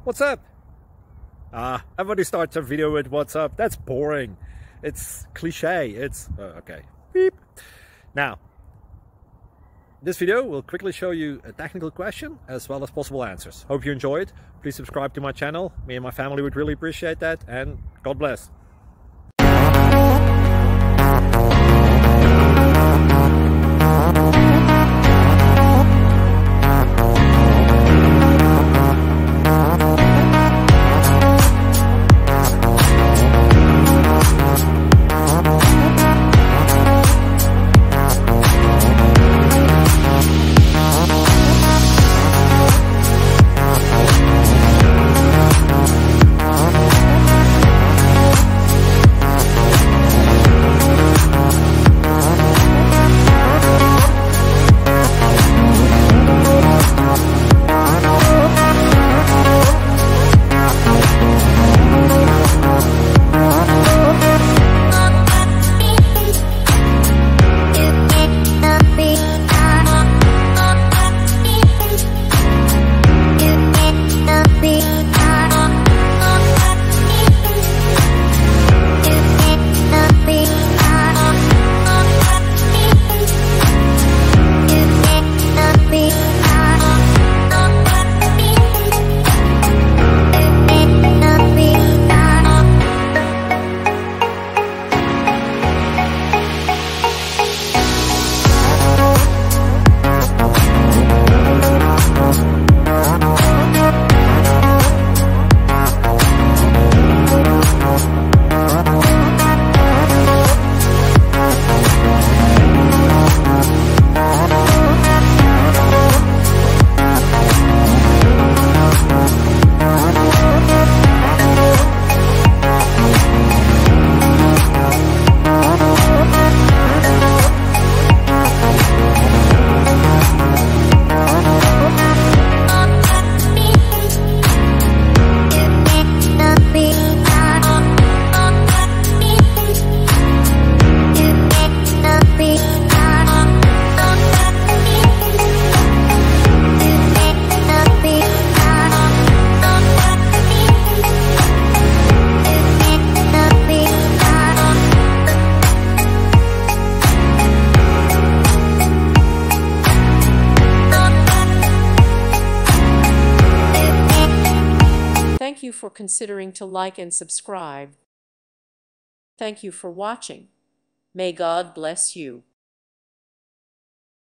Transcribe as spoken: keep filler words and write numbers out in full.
What's up? Ah, everybody starts a video with what's up. That's boring. It's cliche. It's uh, okay. Beep. Now, this video will quickly show you a technical question as well as possible answers. Hope you enjoy it. Please subscribe to my channel. Me and my family would really appreciate that, and God bless. Thank you for considering to like and subscribe. Thank you for watching. May God bless you.